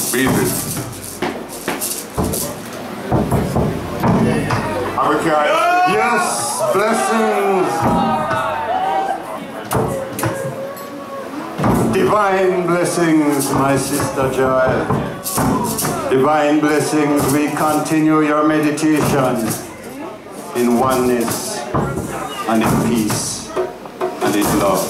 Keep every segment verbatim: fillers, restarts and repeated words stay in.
Beat it. Okay. Yes, blessings. Divine blessings, my sister Joy. Divine blessings, we continue your meditation in oneness and in peace and in love.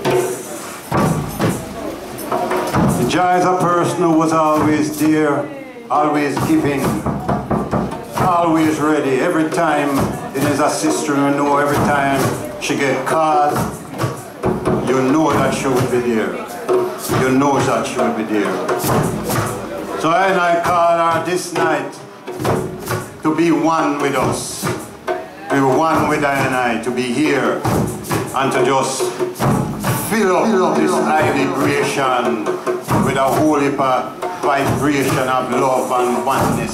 Joy is a person who was always there, always giving, always ready. Every time it is a sister you know, every time she get called, you know that she will be there. You know that she will be there. So I and I call her this night to be one with us. Be one with I and I, to be here and to just fill up, fill up this high vibration with a whole heap of vibration of love and oneness.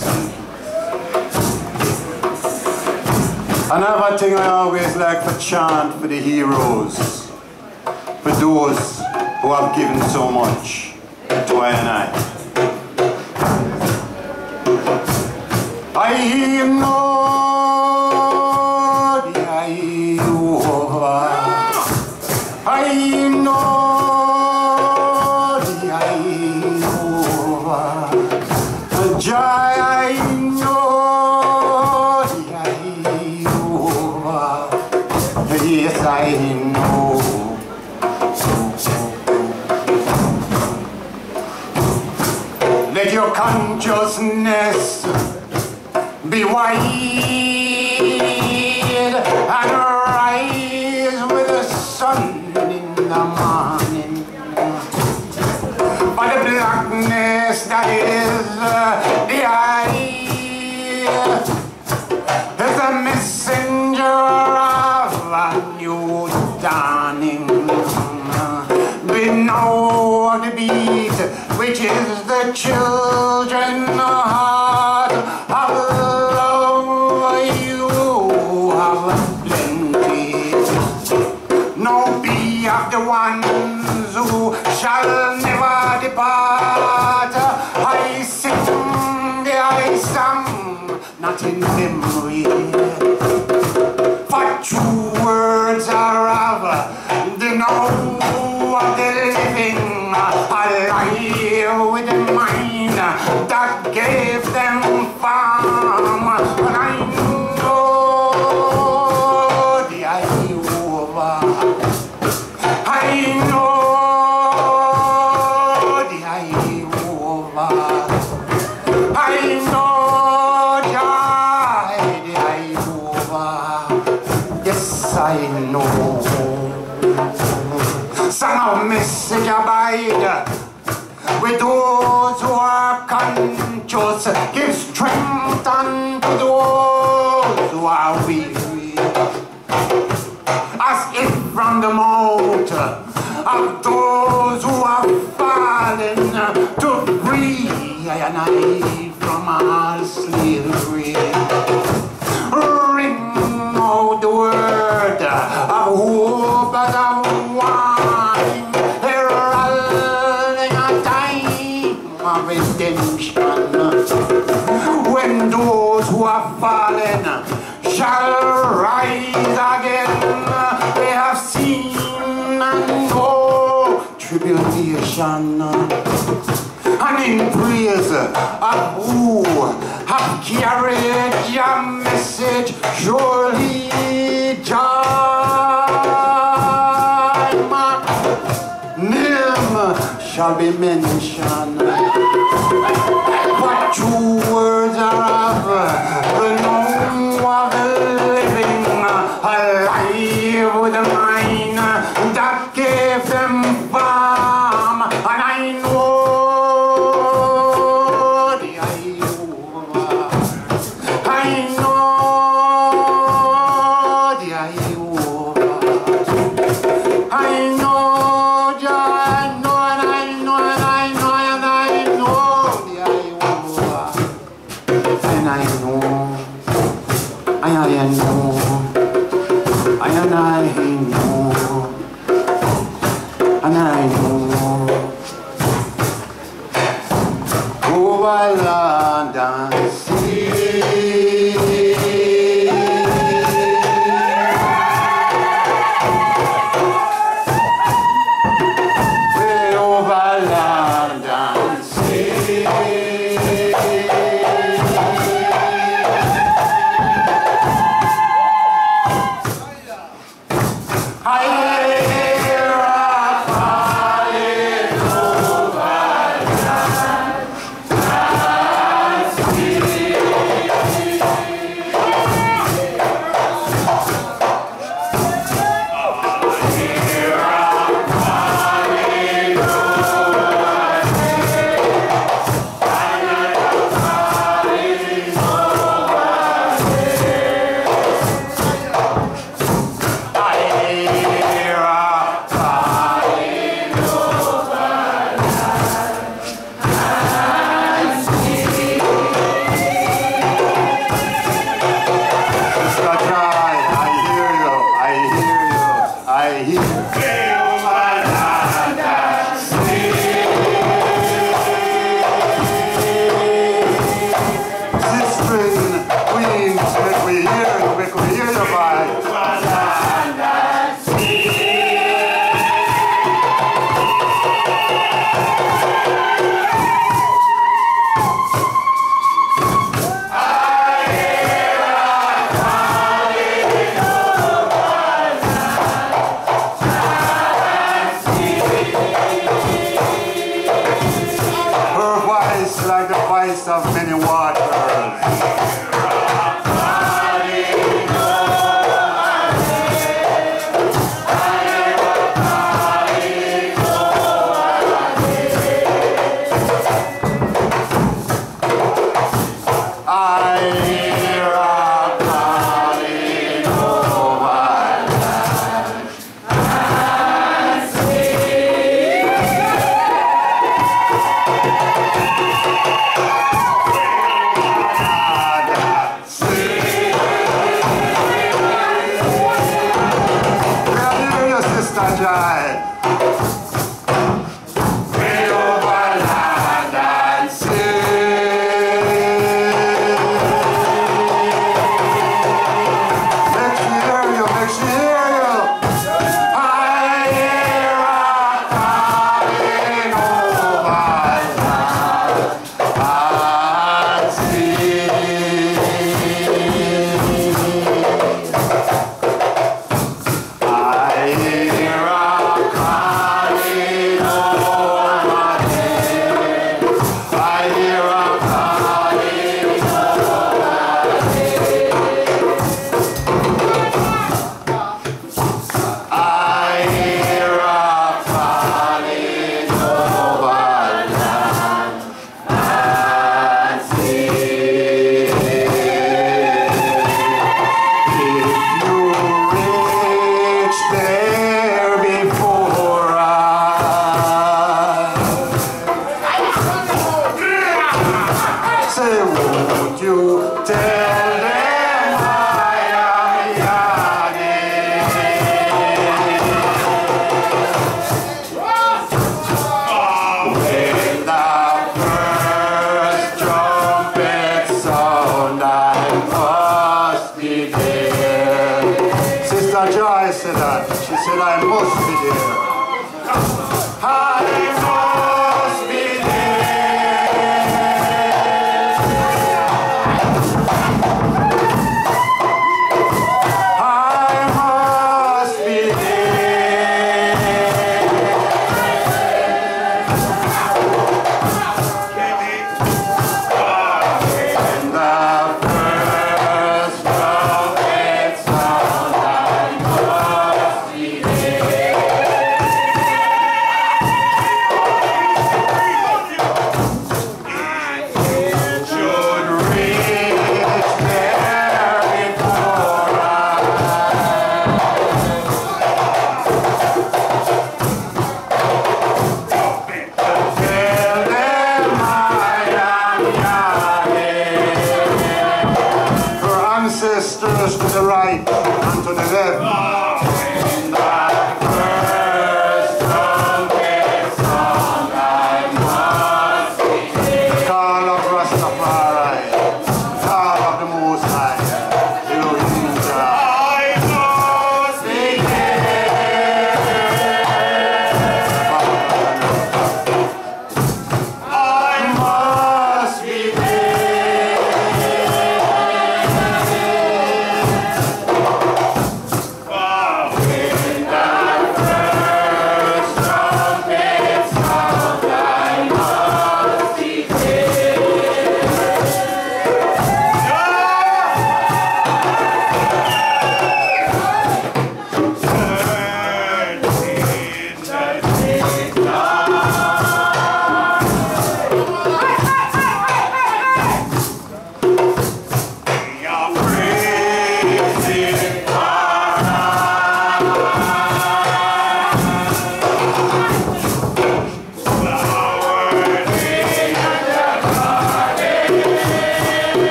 Another thing I always like to chant for the heroes, for those who have given so much to I and I. I know the Jehovah. I know the Jehovah. Jai, I know the Jehovah. Yes, I know. Let your consciousness be wide and rise with the sun in the morning. But the blackness that is uh, the eye is a messenger of a new dawning. We know the beat, which is the children heart of love. You have plenty. No, be of the ones who shall never depart. I sing the I song, not in memory. For true words are of the know of the living, alive with the mind that gave them farm. And I know the Jehovah. I know the Jehovah. I know the Jehovah. Yes, I know. Song of message abide with those who are conscious. Give strength unto those who are weary. As if from the mouth of those who are fallen to free I and I from all slavery. Ring out the word of hope and of wine, heralding a time of redemption, when those who are fallen shall rise again. They have seen and know tribulation, and in praise of who have carried your message, surely joy, Mack, name shall be mentioned. What true words are of the known of the living, alive with the mind that gave them farm. And I know the Jehovah. I know the Jehovah. I know, I know, and I know, and I know, and I know the Jehovah. And I know, I know, I and I know, and I know. Oh, over London Sea. Way over London Sea. Like the voice of many waters. Sister Jai.